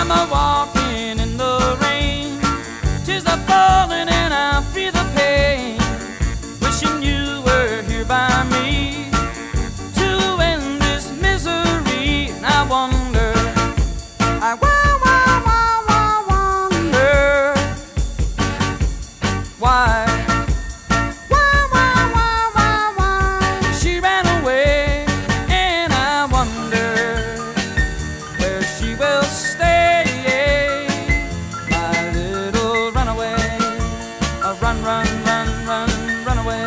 I'm a walking in the rain. Tears are falling and I feel the pain. Wishing you were here by me to end this misery. And I wonder, I wonder why. She ran away, and I wonder where she will stay. My little runaway, run, run, run, run, run away.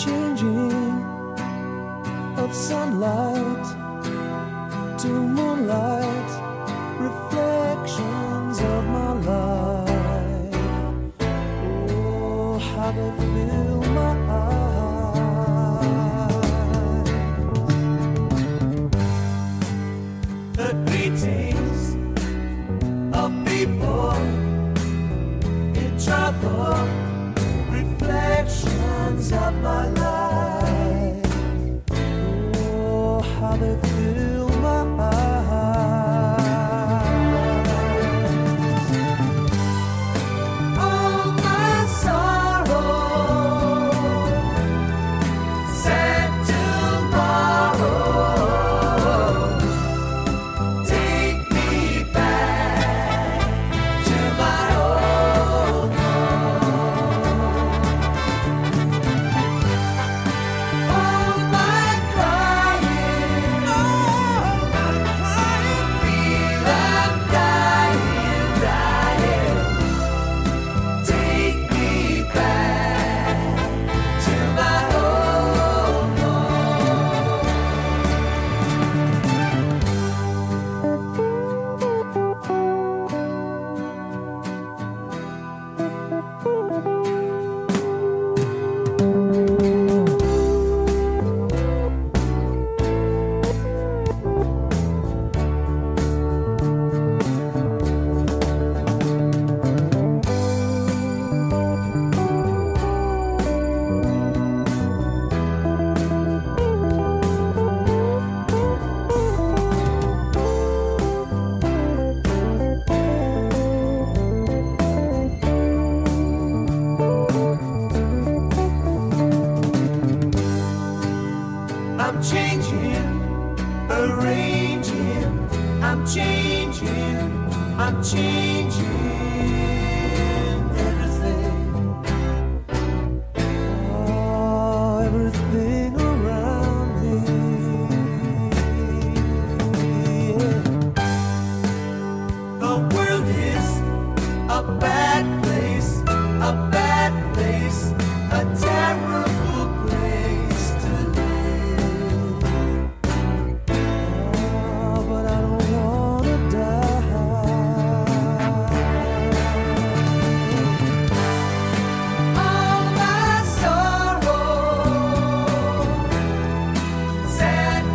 changing of sunlight to moonlight, reflections of my life. Oh, how they fill my eyes. The greetings of people in trouble, reflections of my life. Oh, how they fill my eyes. All my sorrow, sad tomorrow, take me back to my old home. All my crying, feel I'm dying, dying. Take me back to my old home. I'm changing, arranging, I'm changing, I'm changing everything. Oh, everything around me. The world is a bad place, a bad place, a terrible place to live. Oh, but I don't wanna die. All my sorrow, sad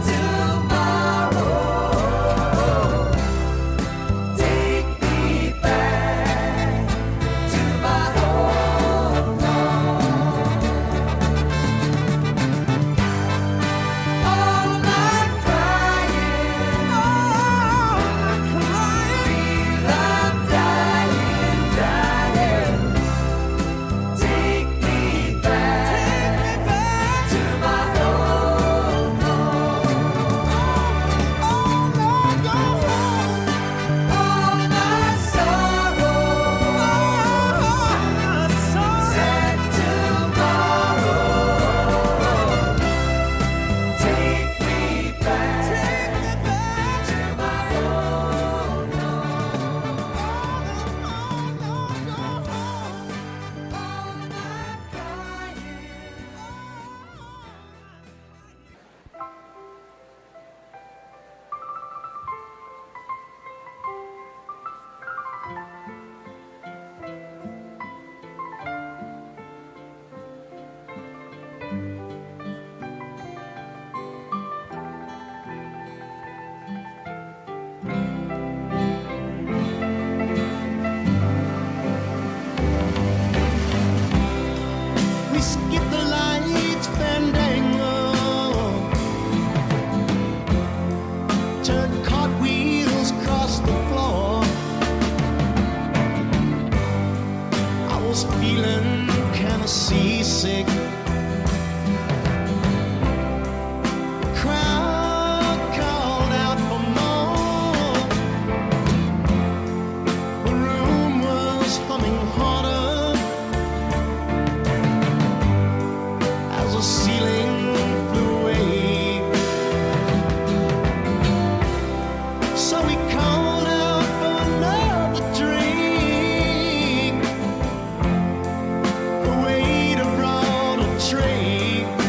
tomorrow, take me back to my old home. All my crying, feel I'm dying, dying. Take me back to my old home. All my sorrow, sad tomorrow, take me back to my old We skip the lights, fandango, turn cartwheels across the floor. I was feeling kinda seasick. The crowd called out for more. The room was humming harder as the ceiling flew away. So we called out for another drink. The waiter brought a tray.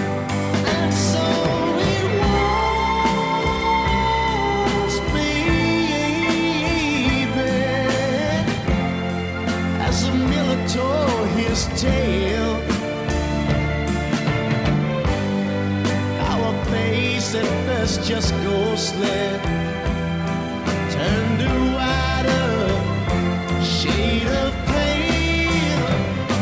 first just ghostly, turned to whiter shade of pale.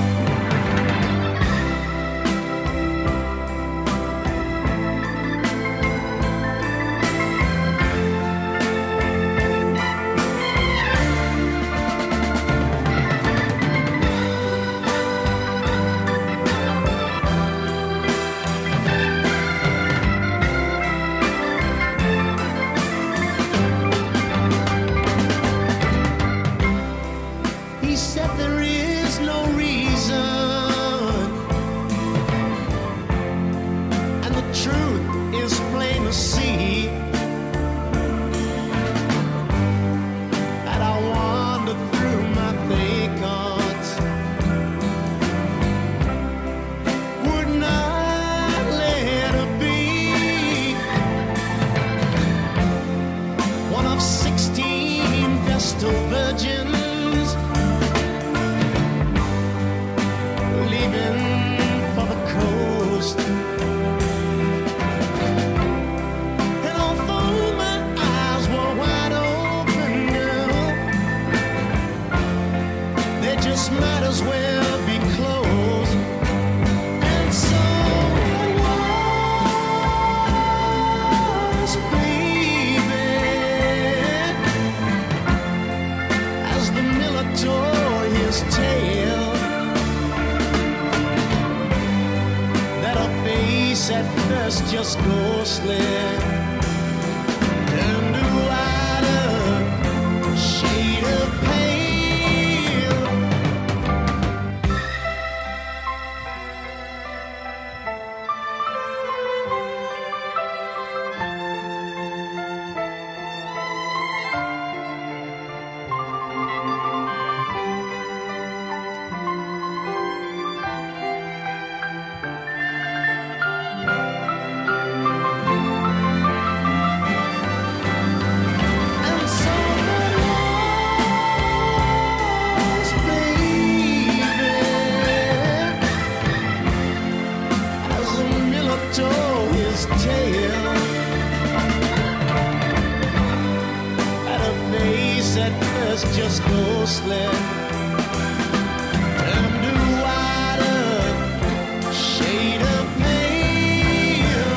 He said there is no reason, and the truth is plain to see, that I wander through my thoughts, would not let her be one of 16 Vestal virgins leaving for the coast. And although my eyes were wide open, girl, they just might as well be closed. And so it was, baby, as the miller tore his tale, at first just ghostly, turned to whiter shade of pale. At first just ghostly, turned to whiter shade of pale.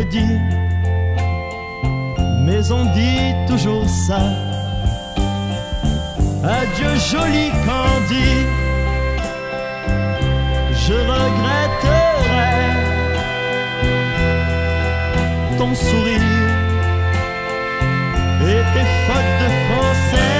dit, mais on dit toujours ça. Adieu joli Candy, je regretterai ton sourire et tes fautes de français.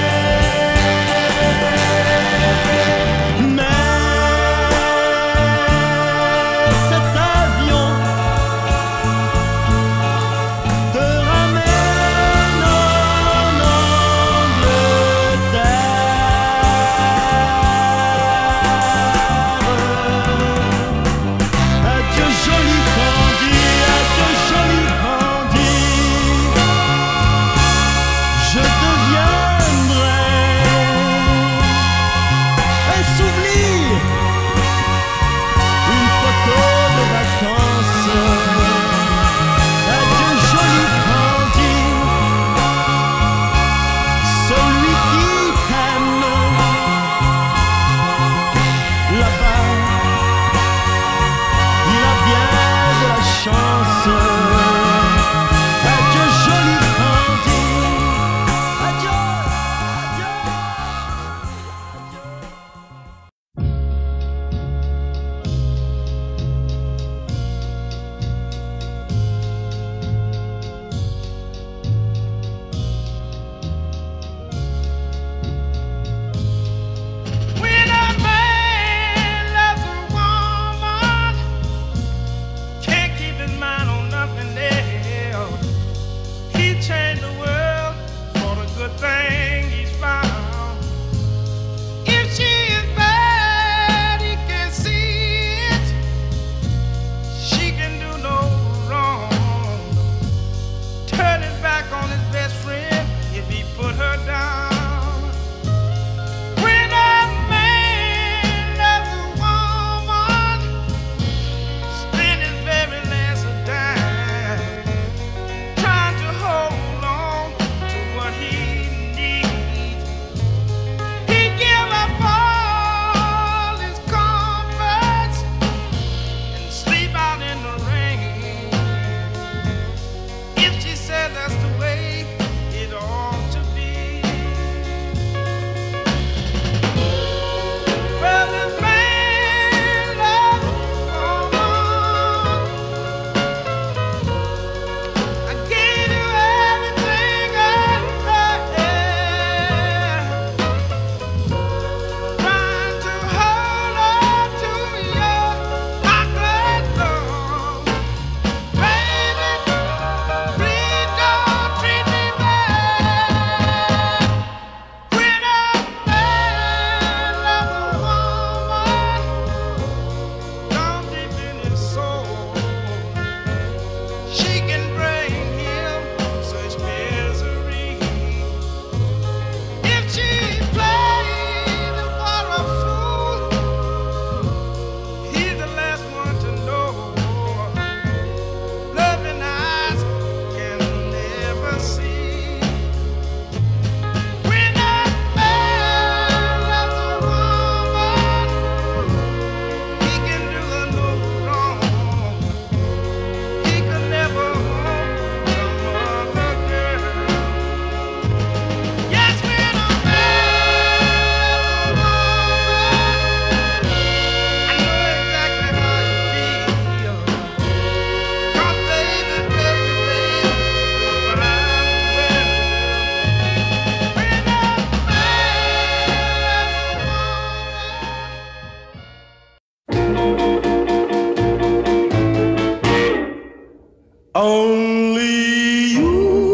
Only you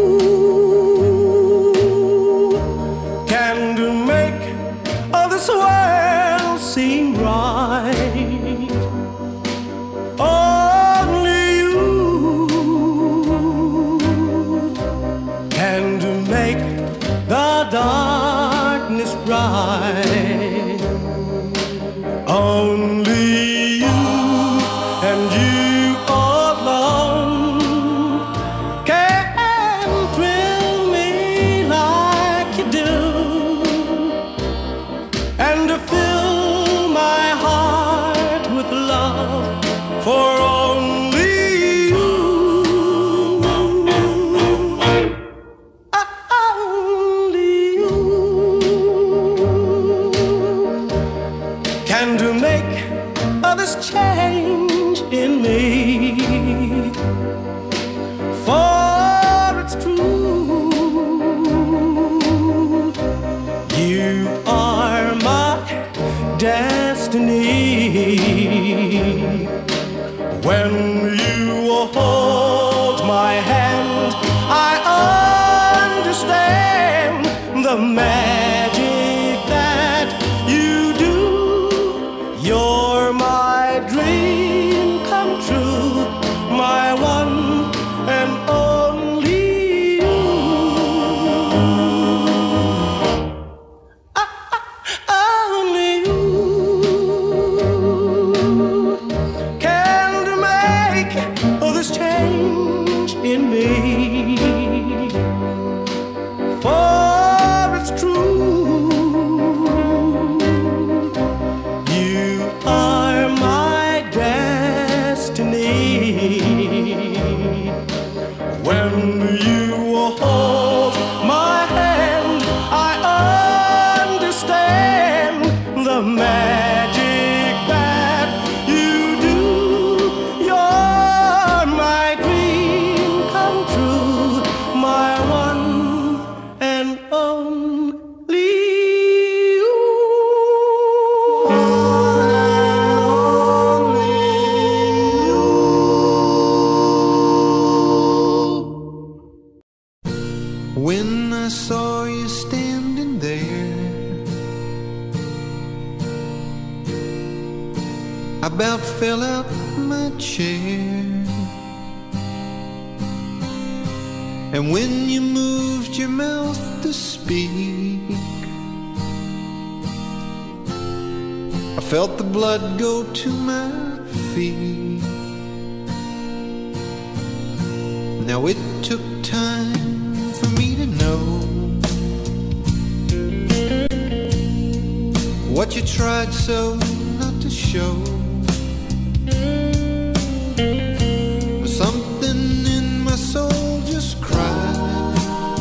can make all this world seem right. Only you can make the darkness bright. Only you and you for only you the magic that you do. You're my dream come true, my one and only you. Only you can make this change in me. For it's true, you are my destiny. When you hold my hand, I understand the magic that you do. You're my dream come true, my one and only you. When I saw you standing there, I about fell out my chair. And when you moved your mouth to speak, I felt the blood go to my feet. Now it took time for me to know what you tried so not to show. But something in my soul just cried.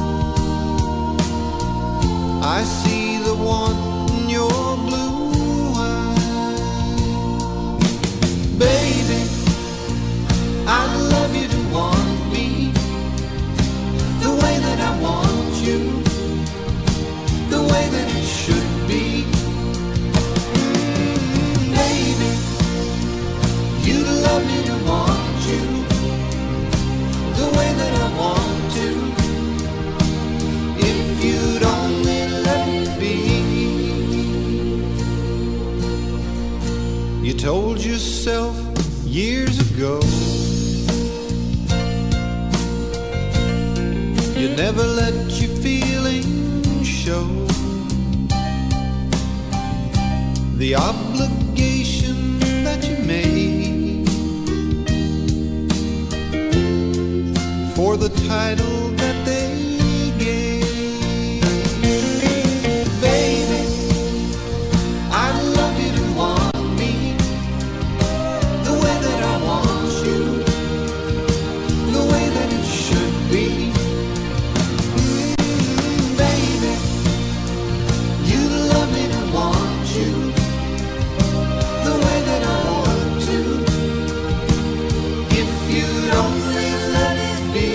I see the want in your blue eyes. Baby, I'd love you to want me the way that I want you, the way that it should be. Baby, you'd love me to want you the way that I want to, if you'd only let it be. You told yourself years ago you never let your feelings show. The obligation that you made for the title that they gave. Baby, I'd love you to want me the way that I want you, the way that it should be. Baby, you'd love me to want you the way that I want to, if you'd only let it be.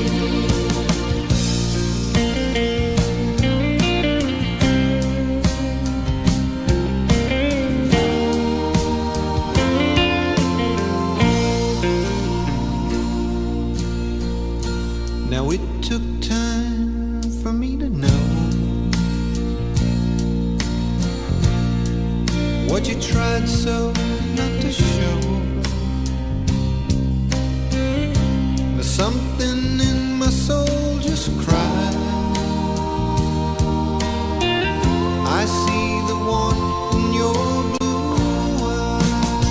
Now it took time for me to know what you tried so not to show. There's something in my soul just cried. I see the want in your blue eyes.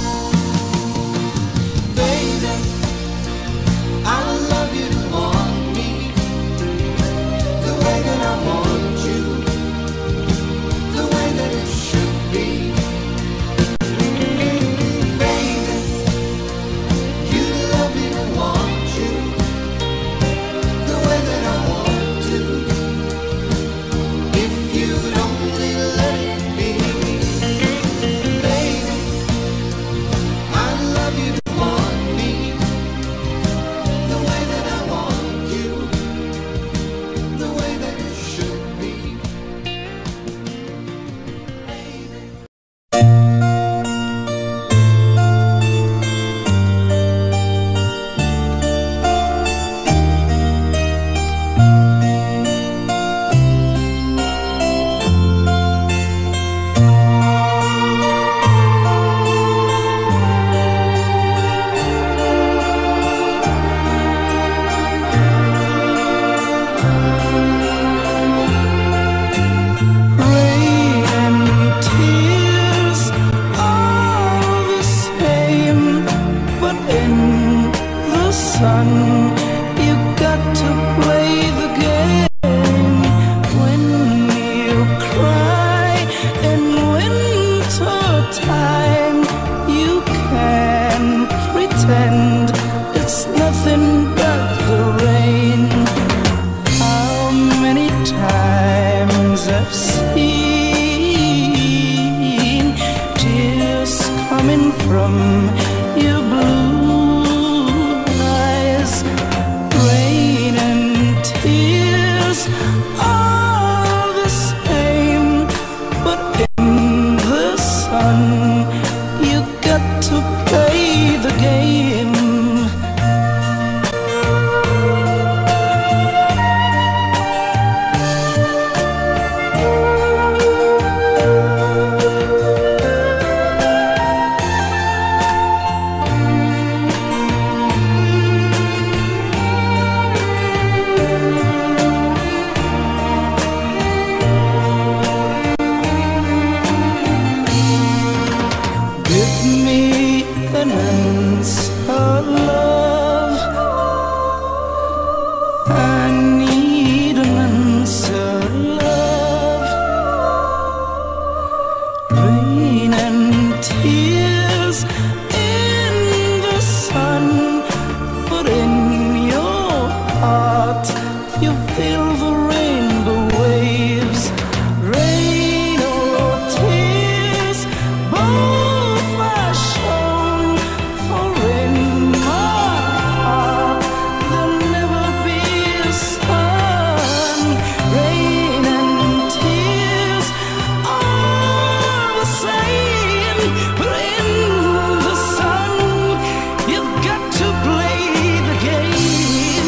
Baby, I love you to want me the way that I want you, the way that it should be. Baby, I've seen tears coming from your blue eyes. Rain and tears are the same, but in the sun you got to play the game. Give me an answer, love. I need an answer, love. Rain and tears in the sun, but in your heart you feel the rainbow waves. Rain or tears, both are shown, for in my heart there'll never be a sun. Rain and tears are the same, but in the sun you've got to play the game.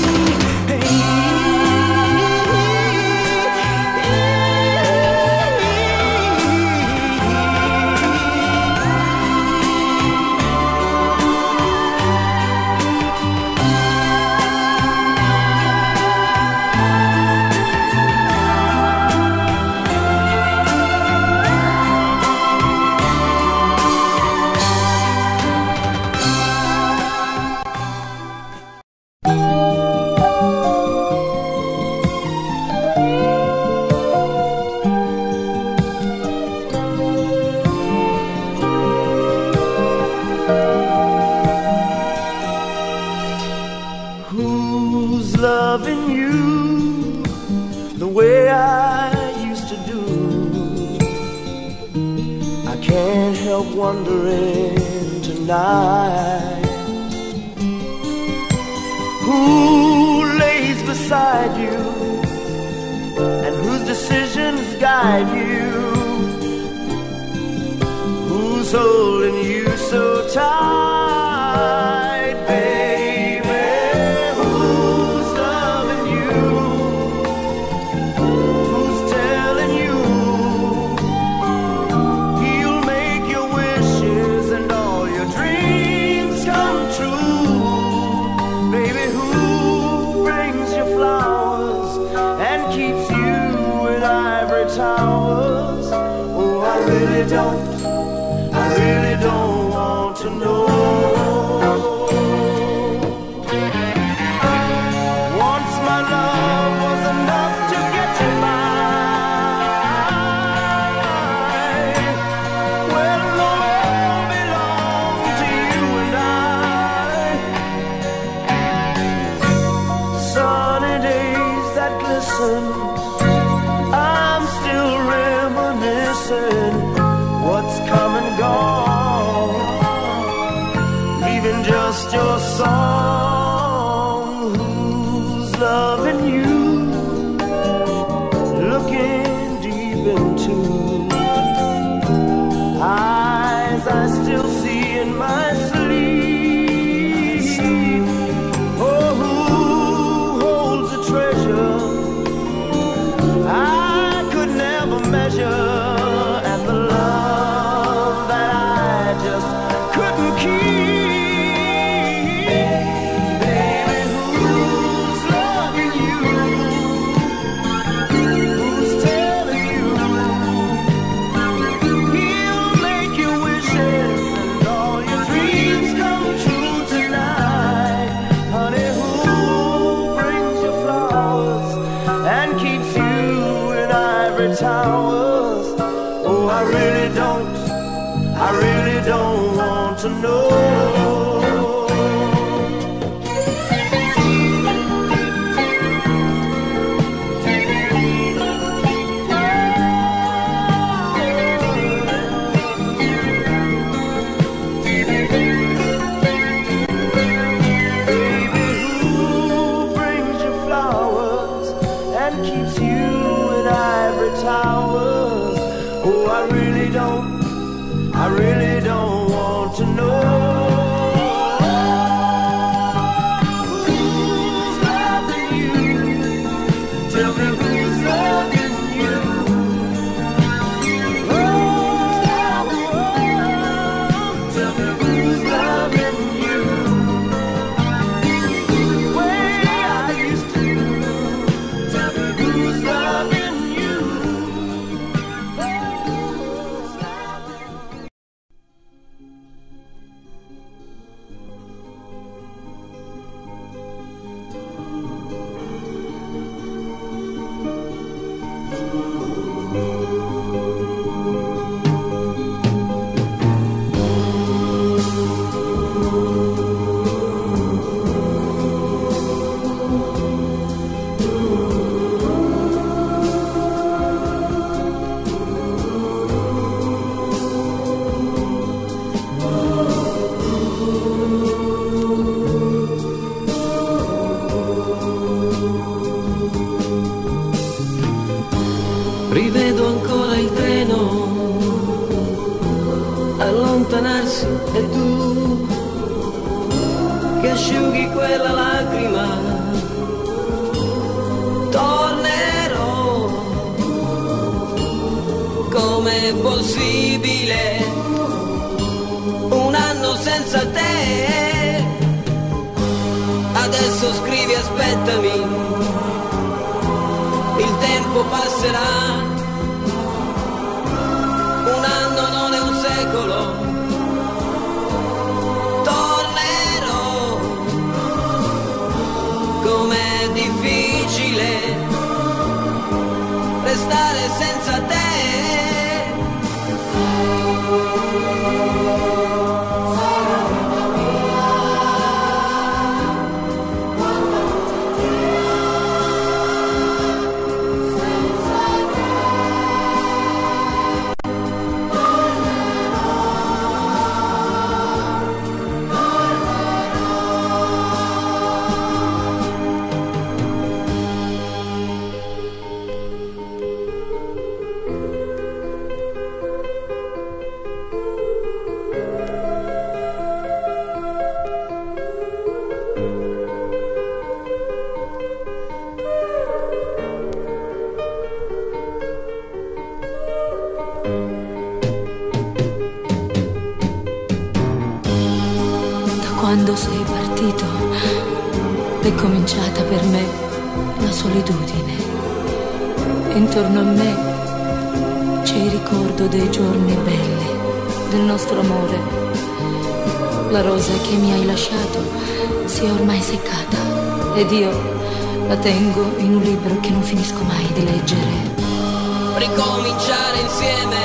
Who's loving you the way I used to do? I can't help wondering tonight. Who lays beside you and whose decisions guide you? Who's holding you so tight, baby? Who's loving you? Who's telling you he'll make your wishes and all your dreams come true? Baby, who brings you flowers and keeps you in ivory towers? Oh, I really don't want to know. Once my love was enough to get you mine. Well, all belong to you and I. Sunny days that glisten, I'm still reminiscing. What's come and gone, leaving just your song. Who's loving you, looking deep into eyes I still see in my sleep. Oh, who holds a treasure I could never measure, and the love that I just couldn't keep. Baby, who's loving you? Who's telling you he'll make your wishes and all your dreams come true tonight? Honey, who brings you flowers and keeps you in ivory towers? Oh, I really don't want to know. towers. Oh, I really don't want to know. Rivedo ancora il treno allontanarsi e tu che asciughi quella lacrima. Tornerò, com'è possibile un anno senza te? Adesso scrivi aspettami, il tempo passerà, un anno non è un secolo, tornerò, com'è difficile restare senza te. Quando sei partito è cominciata per me la solitudine. Intorno a me c'è il ricordo dei giorni belli, del nostro amore. La rosa che mi hai lasciato si è ormai seccata ed io la tengo in un libro che non finisco mai di leggere. Ricominciare insieme,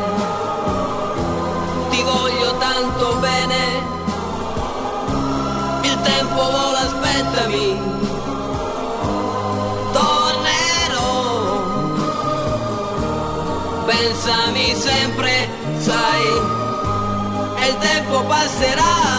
ti voglio tanto bene. Il tempo vola, aspettami, tornerò, pensami sempre, sai, e il tempo passerà.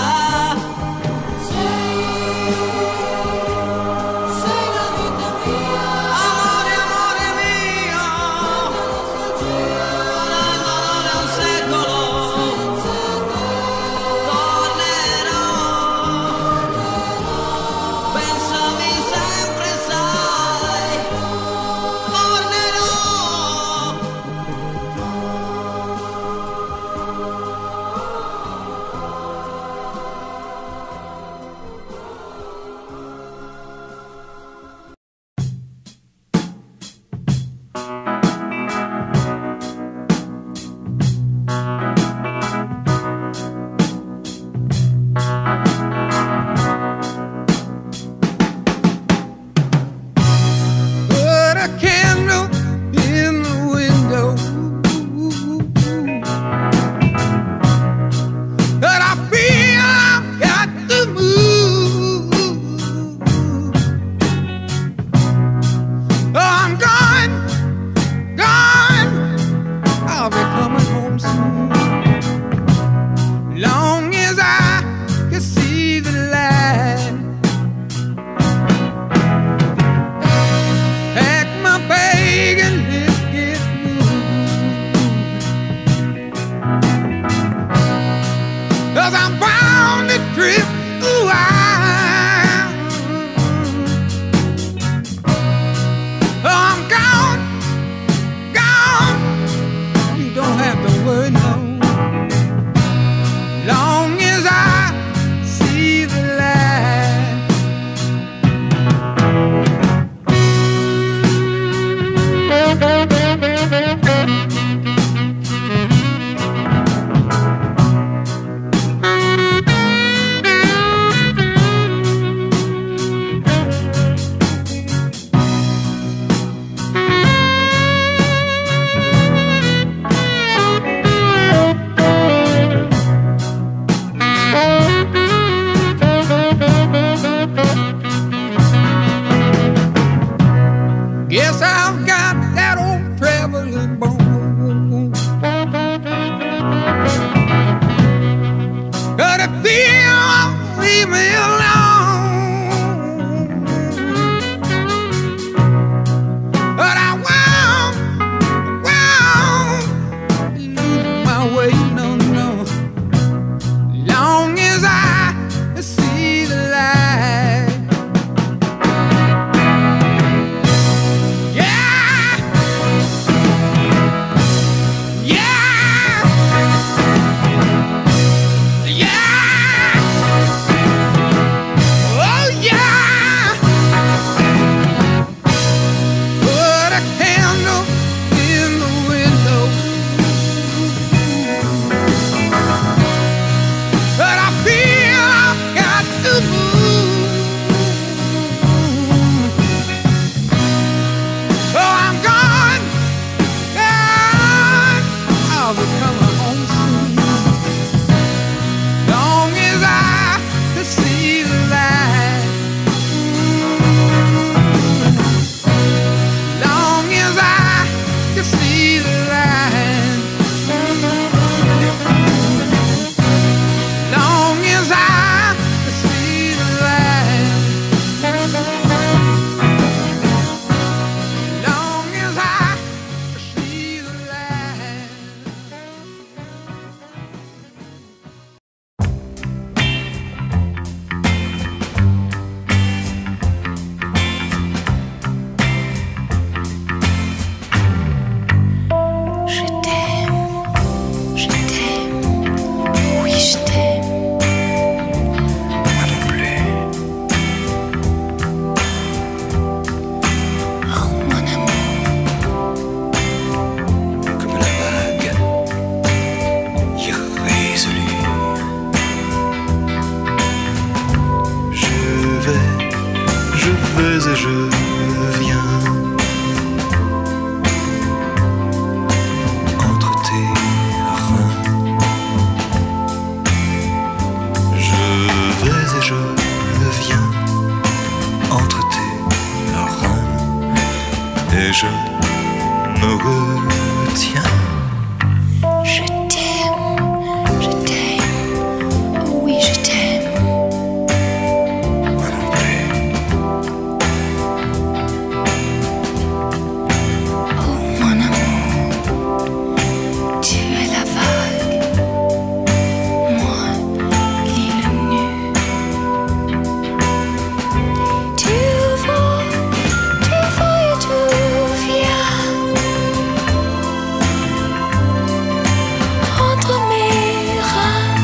je me retiens. Je t'aime, oh oui je t'aime. Moi non plus. Oh mon amour, tu es la vague, moi l'île nue. Tu vas et tu viens entre mes reins.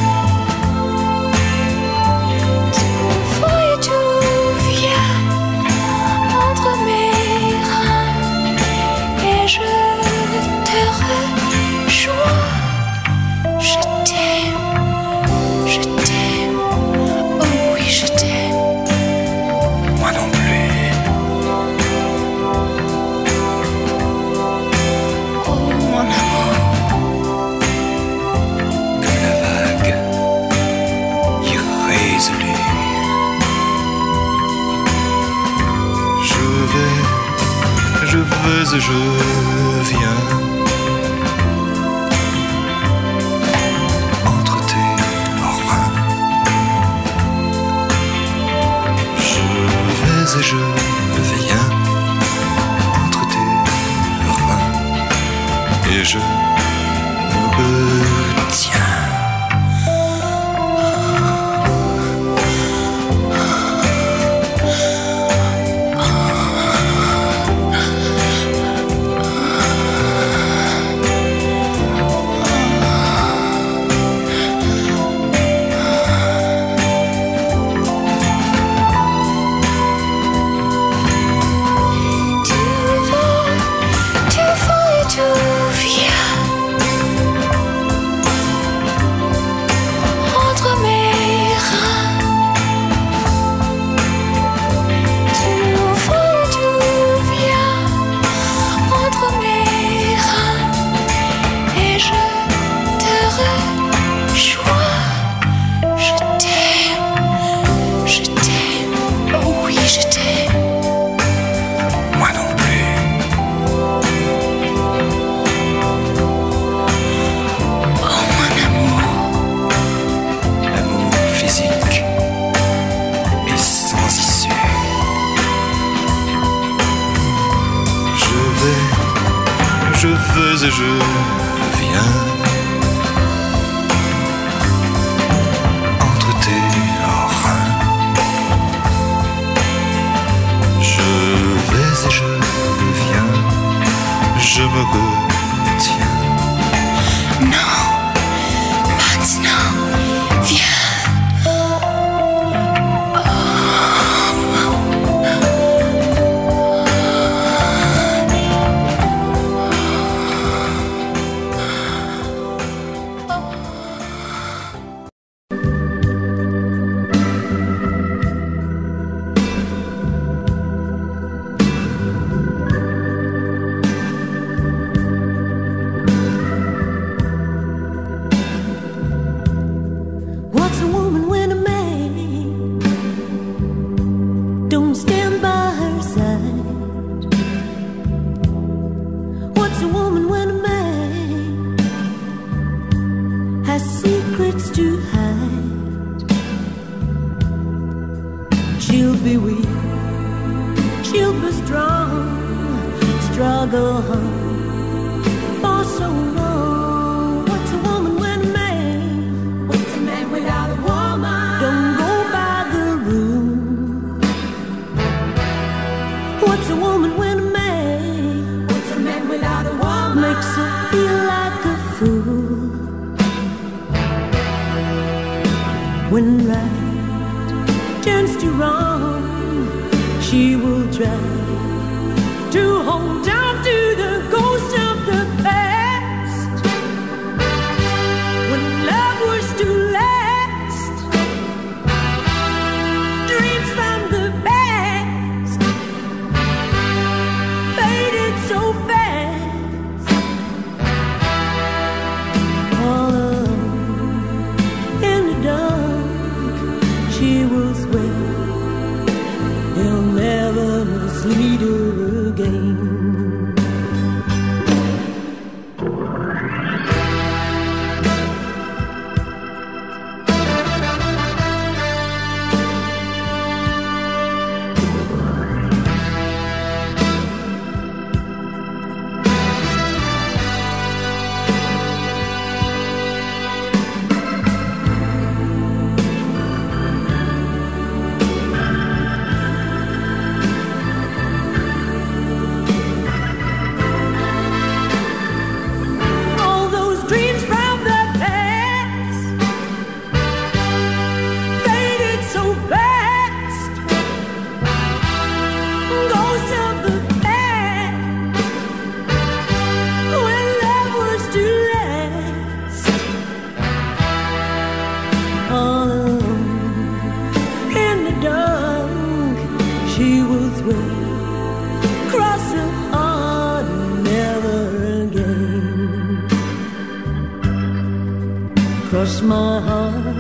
Tu vas et tu viens entre mes reins. Et je te rejoins. Je t'aime, oh oui je t'aime. Moi non plus. Oh mon amour, Comme la vague irrésolue. Je vais et je viens entre tes reins. Je vais et je viens entre tes reins. Et je me retiens. tu vas et tu viens entre mes reins. Tu vas et tu viens entre mes reins. Et je te rejoins. Je t'aime, oh oui je t'aime. Moi non plus. Oh mon amour, L'amour physique est sans issue. Je vais et je viens entre tes reins. Je vais et je viens, je me retiens. non, maintenant, viens. What's a woman when a man don't stand by her side? What's a woman when a man has secrets to hide? She'll be weak, she'll be strong, struggle hard for so long. What's a woman when a man? What's a man without a woman? Don't go by the rule. What's a woman when a man? What's a man without a woman? Makes her feel like a fool. When right turns to wrong, she will try to hold on to the ghost of the past. When love was to last, dreams from the past faded so fast. All alone in the dark, she will swear he'll never mislead her again. cross my heart.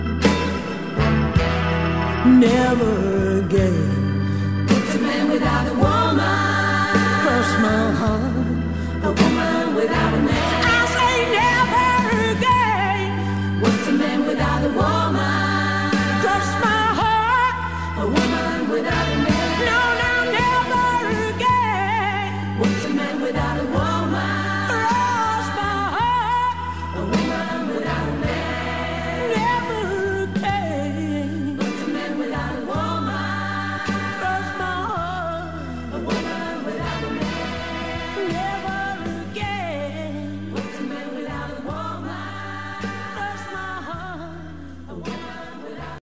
Never again. What's a man without a woman? Cross my heart. A woman without a man. I say never again. What's a man without a woman? Cross my heart. A woman without a man. No, no, never again. What's a man without a woman? Cross my heart. A woman without a man. Never again. What's a man without a woman? Cross my heart. A woman without a man. Never again. What's a man without a woman? Cross my heart. A woman without.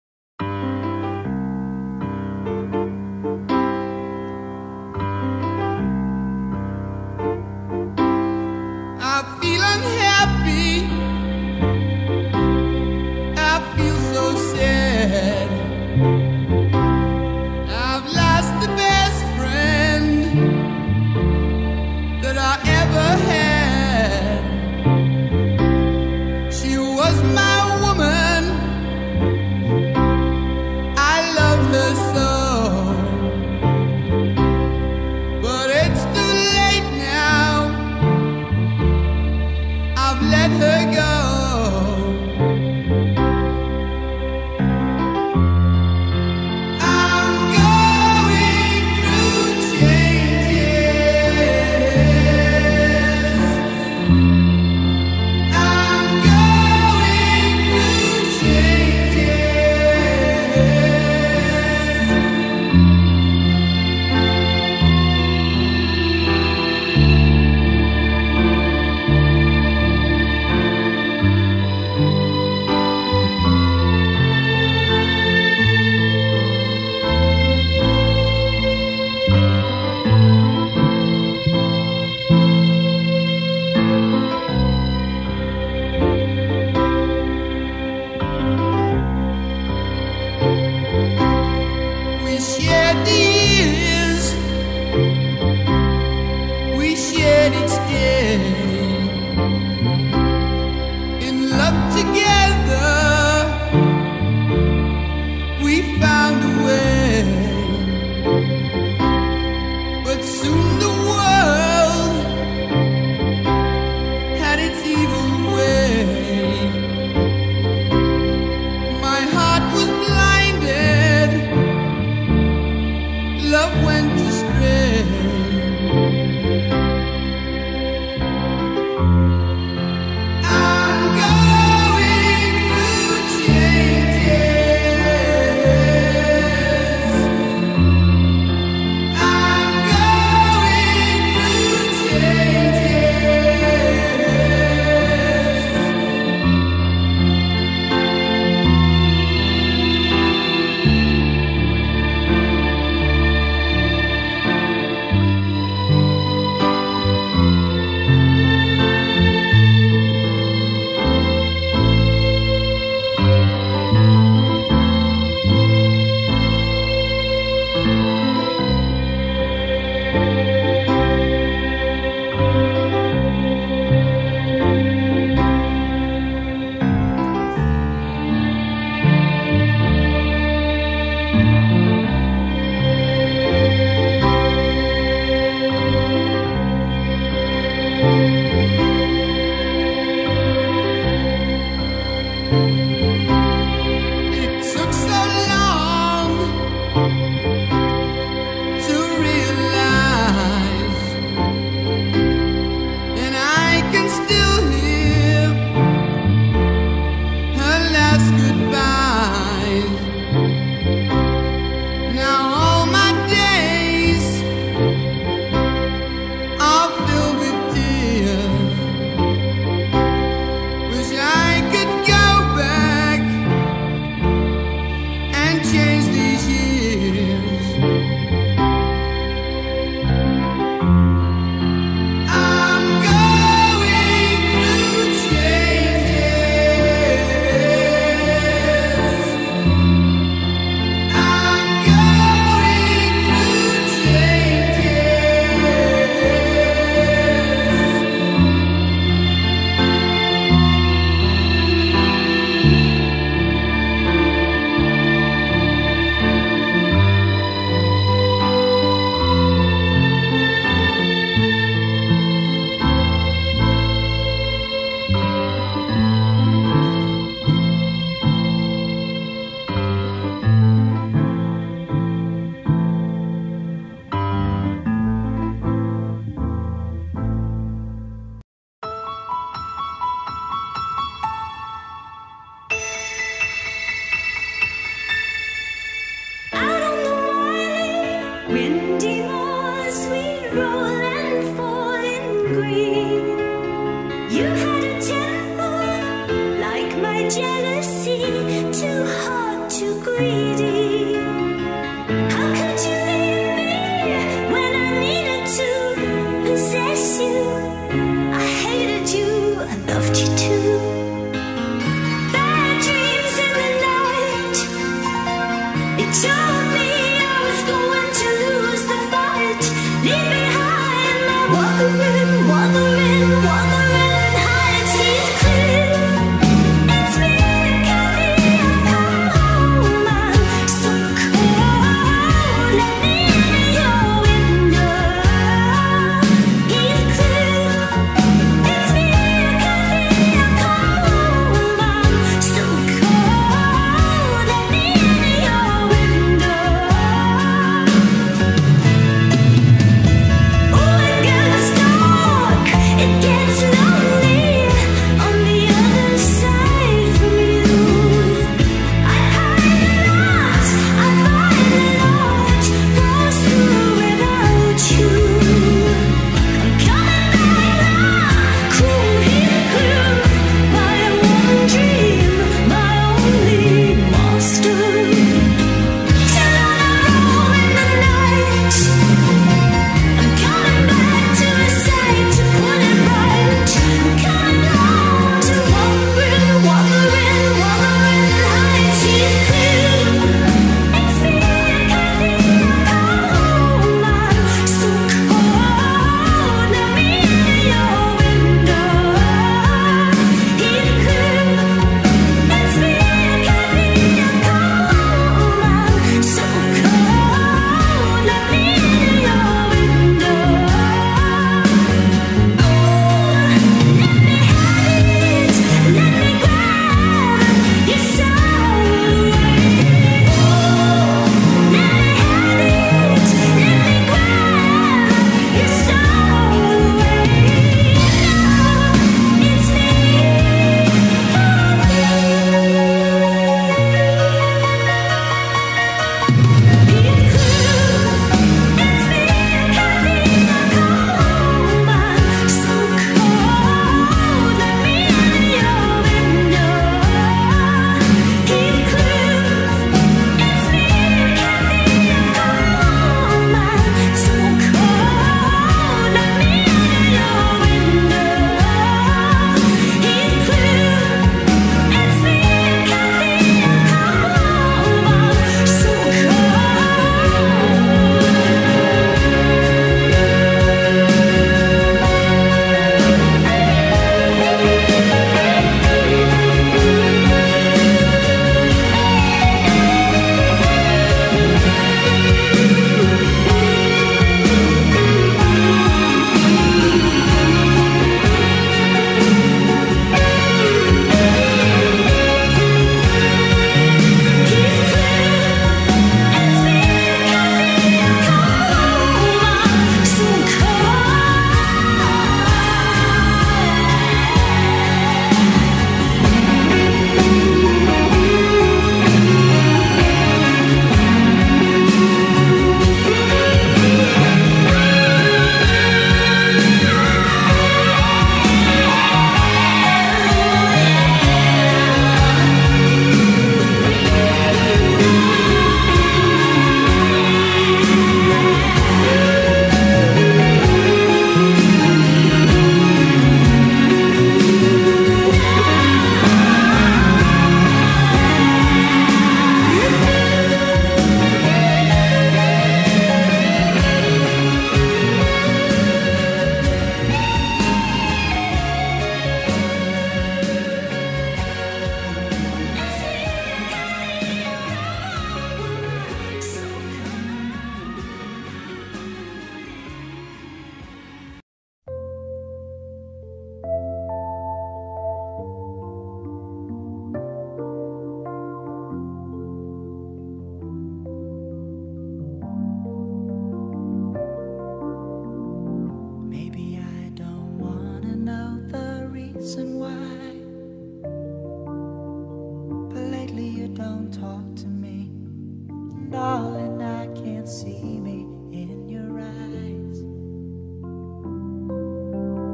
see me in your eyes.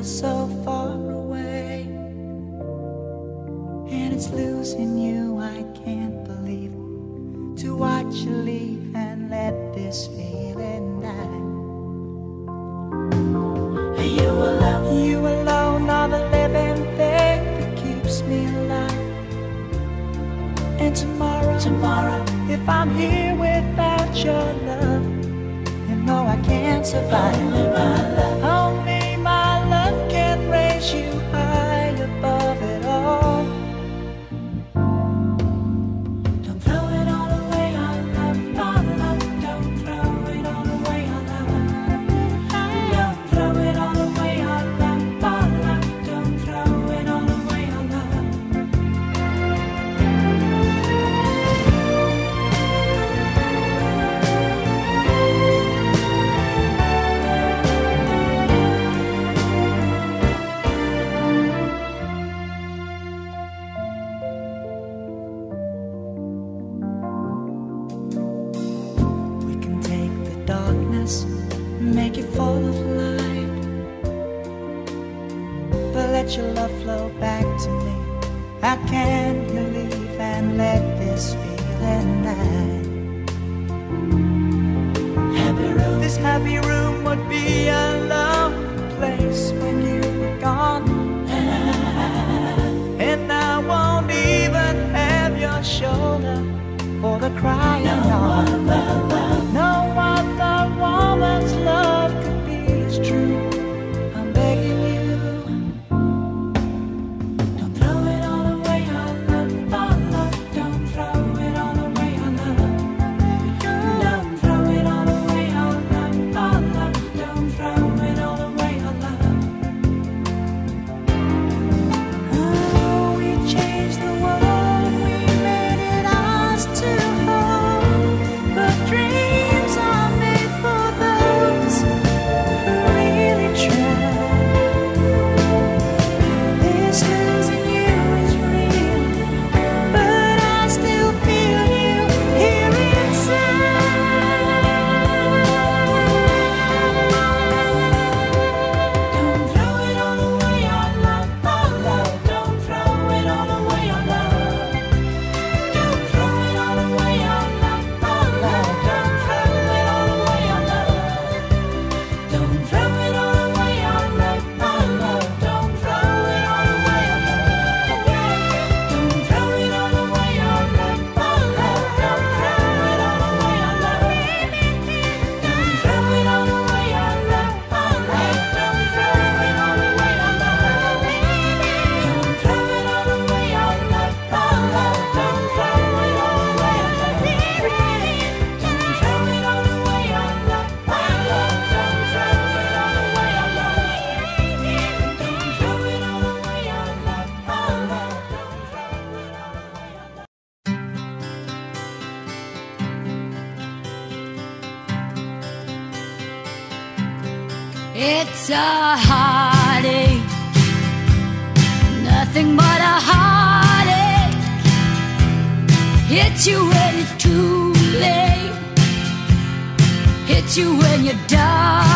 feels so far away, and it's losing you. I can't believe to watch you leave and let this feeling die. You alone are the living thing that keeps me alive. And tomorrow, if I'm here without your love, you know I can't survive. Only my love can raise you high above it all. Don't throw it all away, our love, our love. Don't throw it all away, our love. Don't throw it all away, our love, our love. Don't throw it all away, our love. We can take the darkness, make it full of light, but let your love flow back to me. How can you leave and let this feeling die? This happy room would be a lonely place when you were gone, and I won't even have your shoulder for the crying on. No other woman's love could be as true. I'm begging you, don't throw it all away, our love, our love. Don't throw it all away, our love. Don't throw it all away, our love, our love. Don't throw it all away, our love. Oh, we changed the world, we made it ours to hold, but dreams are made for those who really try. This losing you is real, but I still feel you here inside. Don't throw it all away, our love, our love. Don't throw it all away, our love. Don't throw it all away, our love, our love. Don't throw it all away, our love. Don't throw it all away, our love, our love. Don't throw it all away, our love. Don't throw it all away, our love, our love. Don't throw it all away, our love. Don't throw it all away, our love, our love. Don't throw it all away, our love. Don't throw it all away, our love, our love. Don't throw it all away, our love. Don't throw it all away, our love, our love. Don't throw it all away, our love. Don't throw it all away, our love, our love. Don't throw it all away, our love. It's a heartache, nothing but a heartache. Hits you when it's too late, hits you when you're done.